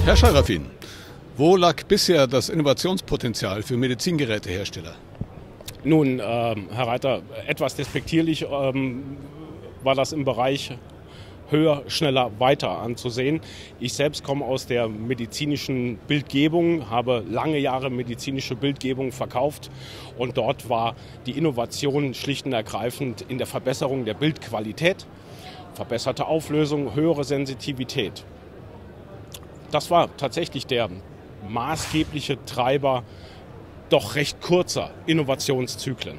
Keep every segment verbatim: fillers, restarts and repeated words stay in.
Herr Scharafin, wo lag bisher das Innovationspotenzial für Medizingerätehersteller? Nun, ähm, Herr Reiter, etwas despektierlich ähm, war das im Bereich höher, schneller, weiter anzusehen. Ich selbst komme aus der medizinischen Bildgebung, habe lange Jahre medizinische Bildgebung verkauft und dort war die Innovation schlicht und ergreifend in der Verbesserung der Bildqualität, verbesserte Auflösung, höhere Sensitivität. Das war tatsächlich der maßgebliche Treiber doch recht kurzer Innovationszyklen.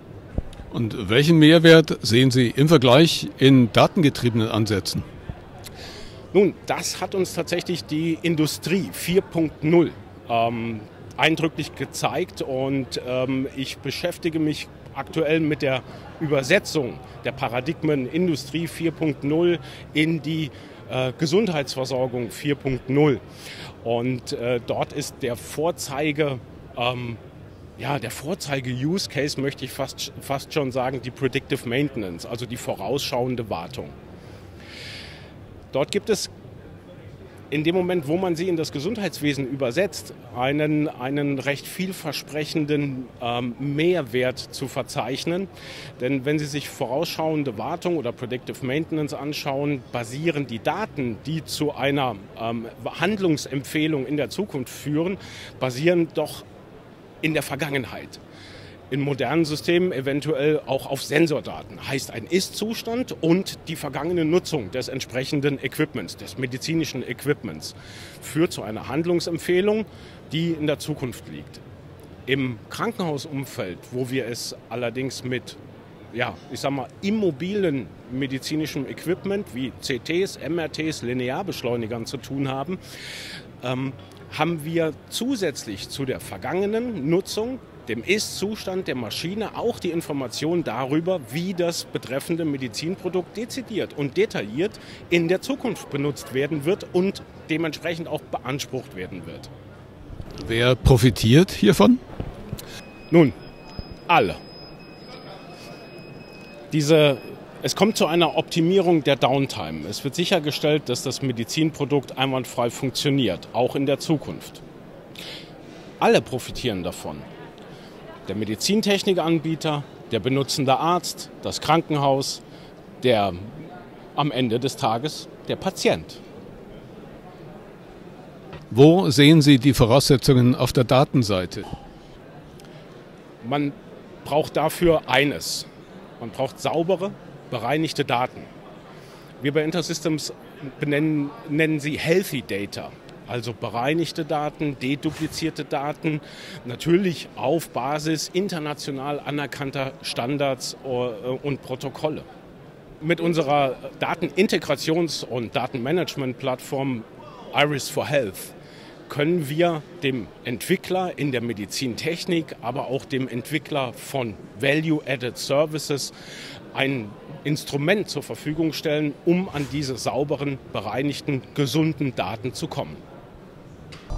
Und welchen Mehrwert sehen Sie im Vergleich in datengetriebenen Ansätzen? Nun, das hat uns tatsächlich die Industrie vier Punkt null ähm, eindrücklich gezeigt und ähm, ich beschäftige mich aktuell mit der Übersetzung der Paradigmen Industrie vier Punkt null in die äh, Gesundheitsversorgung vier Punkt null. Und äh, dort ist der Vorzeige ähm, Ja, der Vorzeige-Use-Case möchte ich fast, fast schon sagen, die Predictive Maintenance, also die vorausschauende Wartung. Dort gibt es in dem Moment, wo man sie in das Gesundheitswesen übersetzt, einen, einen recht vielversprechenden ähm, Mehrwert zu verzeichnen. Denn wenn Sie sich vorausschauende Wartung oder Predictive Maintenance anschauen, basieren die Daten, die zu einer ähm, Handlungsempfehlung in der Zukunft führen, basieren doch in der Vergangenheit. In modernen Systemen eventuell auch auf Sensordaten. Heißt ein Ist-Zustand und die vergangene Nutzung des entsprechenden Equipments, des medizinischen Equipments, führt zu einer Handlungsempfehlung, die in der Zukunft liegt. Im Krankenhausumfeld, wo wir es allerdings mit, ja, ich sag mal, immobilen medizinischem Equipment wie C Ts, M R Ts, Linearbeschleunigern zu tun haben, ähm, haben wir zusätzlich zu der vergangenen Nutzung, dem Ist-Zustand der Maschine, auch die Information darüber, wie das betreffende Medizinprodukt dezidiert und detailliert in der Zukunft benutzt werden wird und dementsprechend auch beansprucht werden wird. Wer profitiert hiervon? Nun, alle. Diese Es kommt zu einer Optimierung der Downtime. Es wird sichergestellt, dass das Medizinprodukt einwandfrei funktioniert, auch in der Zukunft. Alle profitieren davon. Der Medizintechnikanbieter, der benutzende Arzt, das Krankenhaus, der am Ende des Tages der Patient. Wo sehen Sie die Voraussetzungen auf der Datenseite? Man braucht dafür eines. Man braucht saubere, bereinigte Daten. Wir bei InterSystems benennen, nennen sie Healthy Data, also bereinigte Daten, deduplizierte Daten, natürlich auf Basis international anerkannter Standards und Protokolle. Mit unserer Datenintegrations- und Datenmanagement-Plattform Iris for Health können wir dem Entwickler in der Medizintechnik, aber auch dem Entwickler von Value-Added Services ein Instrument zur Verfügung stellen, um an diese sauberen, bereinigten, gesunden Daten zu kommen.